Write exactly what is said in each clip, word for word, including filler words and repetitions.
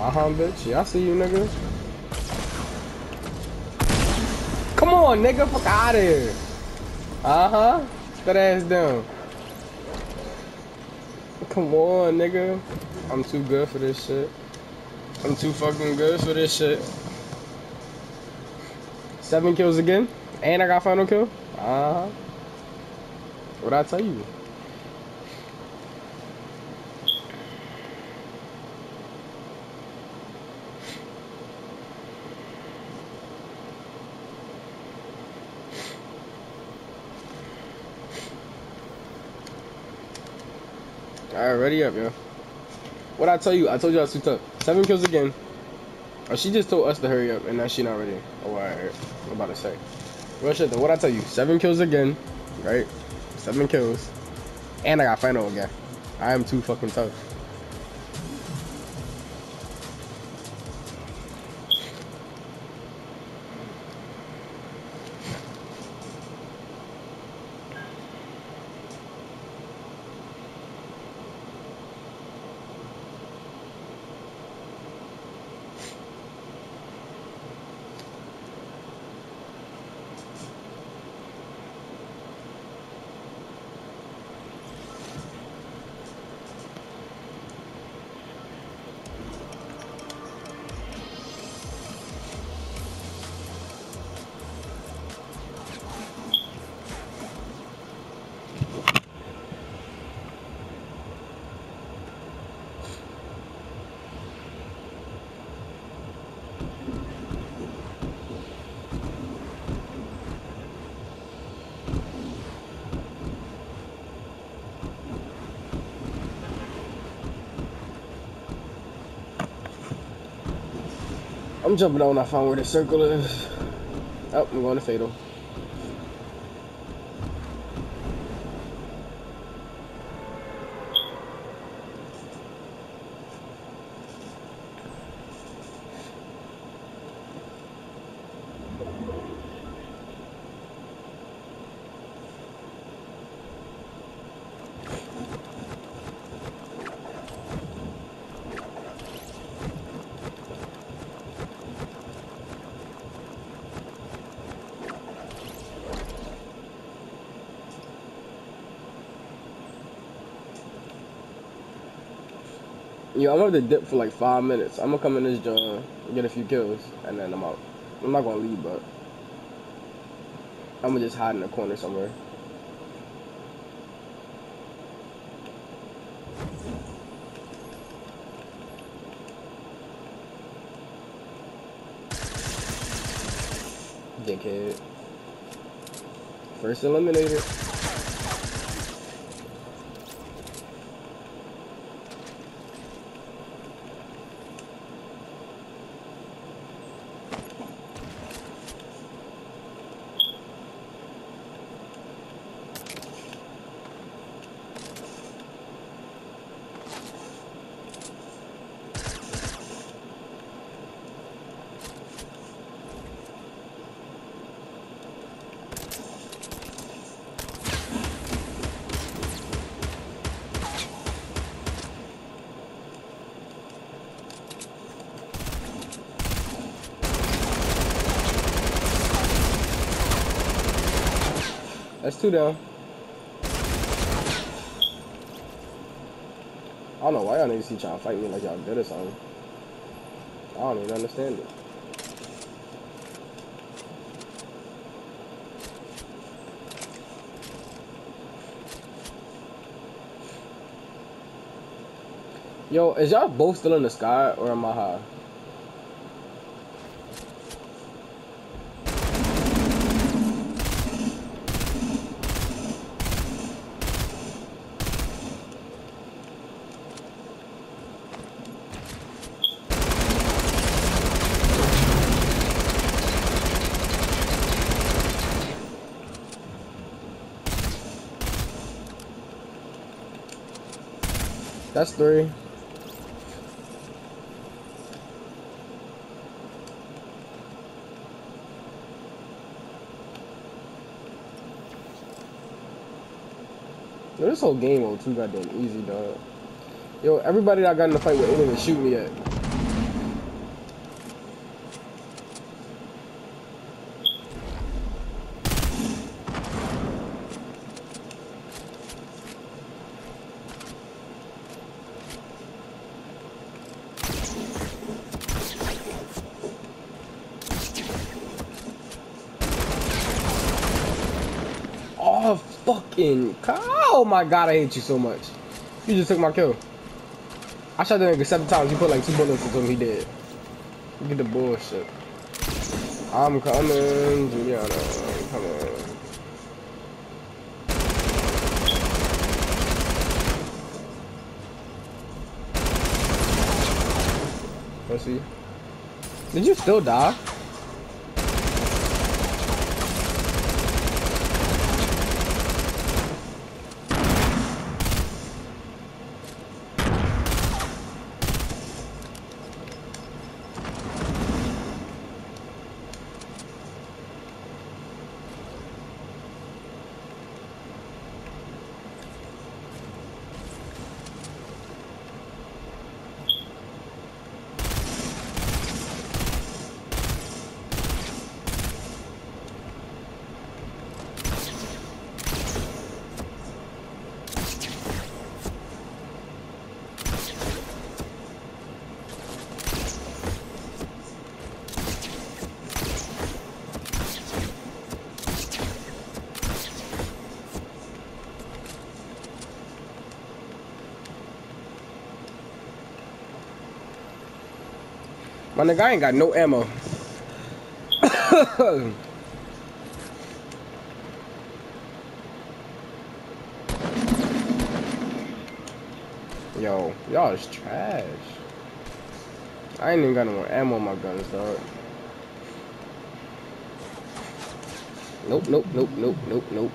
Uh-huh, bitch. Yeah, I see you, nigga. Come on, nigga. Fuck out of here. Uh-huh. That ass down. Come on, nigga. I'm too good for this shit. I'm too fucking good for this shit. Seven kills again? And I got final kill? Uh-huh. What'd I tell you? Alright, ready up, yo. What'd I tell you? I told you I was too tough. Seven kills again. Oh, she just told us to hurry up, and now she not ready. Oh, alright. I'm about to say. Real shit, though. What'd I tell you? Seven kills again. Right? Seven kills. And I got final again. I am too fucking tough. I'm jumping on. I found where the circle is. Oh, I'm going to Fatal. Yo, I'm gonna dip for like five minutes. I'm gonna come in this joint, get a few kills, and then I'm out. I'm not gonna leave, but I'm gonna just hide in a corner somewhere. Dickhead. First eliminated. That's two down. I don't know why y'all niggas keep trying to fight me like y'all good or something. I don't even understand it. Yo, is y'all both still in the sky or am I high? That's three. Yo, this whole game was too goddamn easy, dog. Yo, everybody that I got in the fight with ain't even shoot me yet. fucking. Oh my god, I hate you so much. You just took my kill. I shot that nigga seven times. You put like two bullets into him. He dead. Look at the bullshit. I'm coming, Juliana. I'm coming. Let's see. Did you still die? My nigga, I ain't got no ammo. Yo, y'all is trash. I ain't even got no more ammo on my guns, dog. Nope, nope, nope, nope, nope, nope.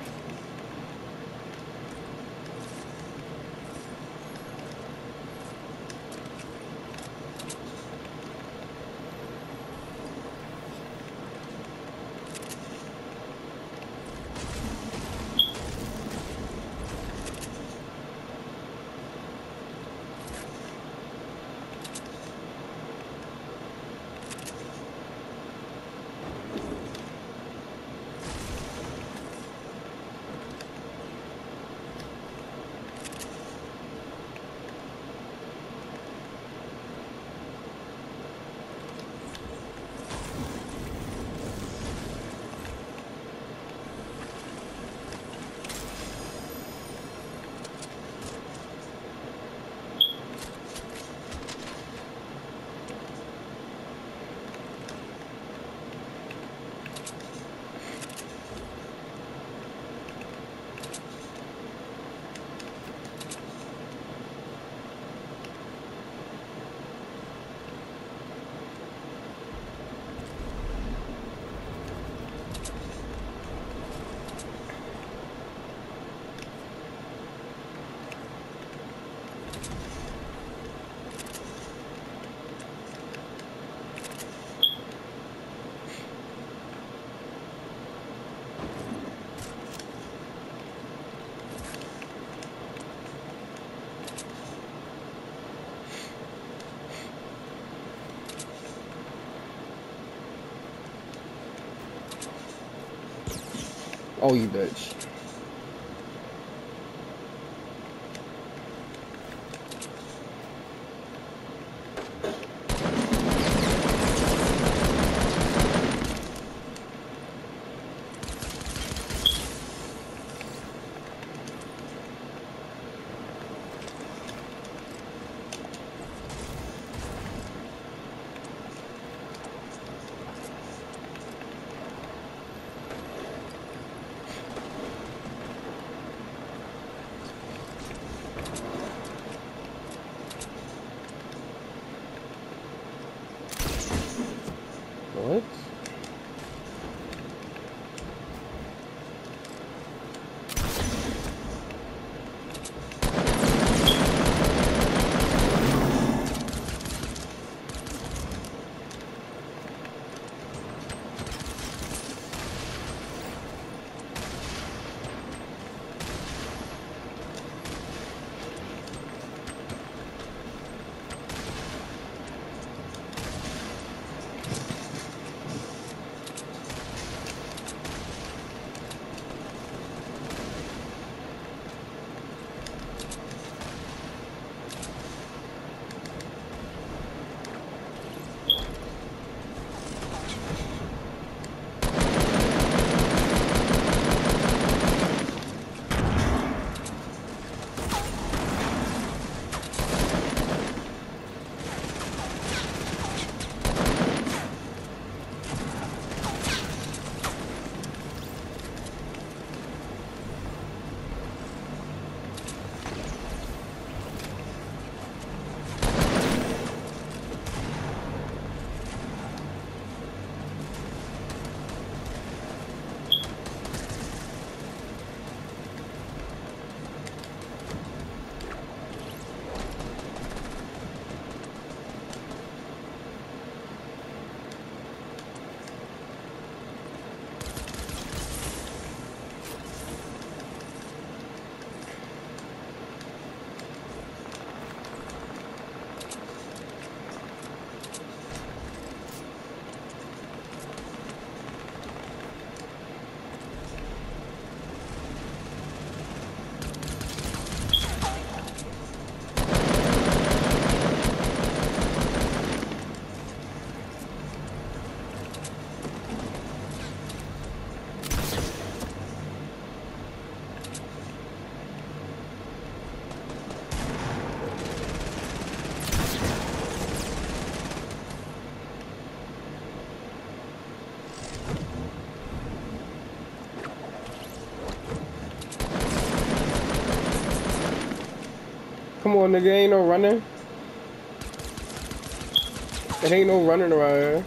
Oh, you bitch. What? Come on, nigga. Ain't no running. It ain't no running around here.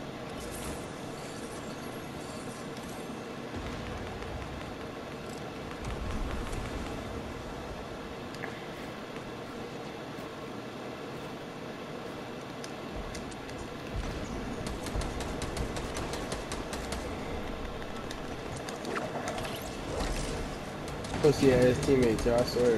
Pussy ass teammates, y'all, I swear.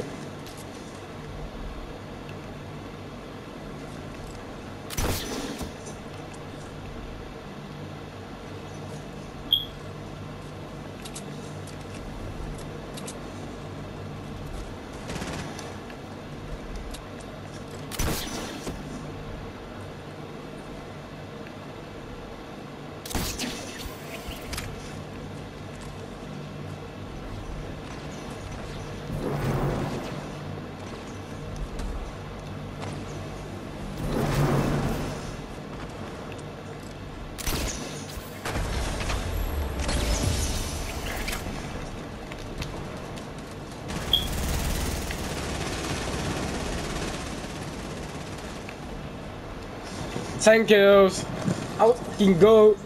ten kills. I fucking go.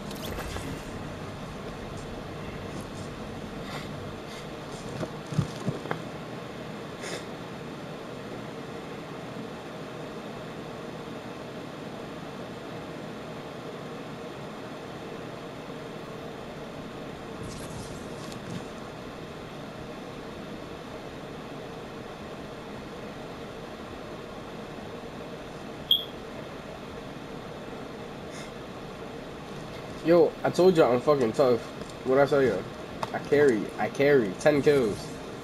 Yo, I told you I'm fucking tough. What'd I tell you? I carry. I carry. ten kills.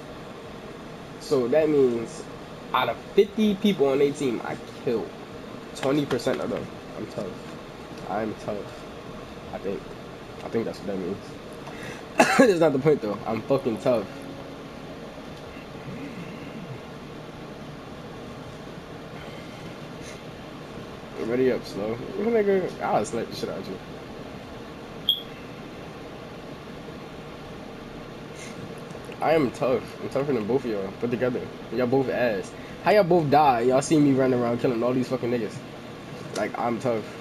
So that means out of fifty people on their team, I kill twenty percent of them. I'm tough. I'm tough. I think. I think that's what that means. That's not the point though. I'm fucking tough. Ready up, slow. Nigga, I'll slap the shit out of you. I am tough. I'm tougher than both of y'all put together. Y'all both ass. How y'all both die? Y'all see me running around killing all these fucking niggas. Like, I'm tough.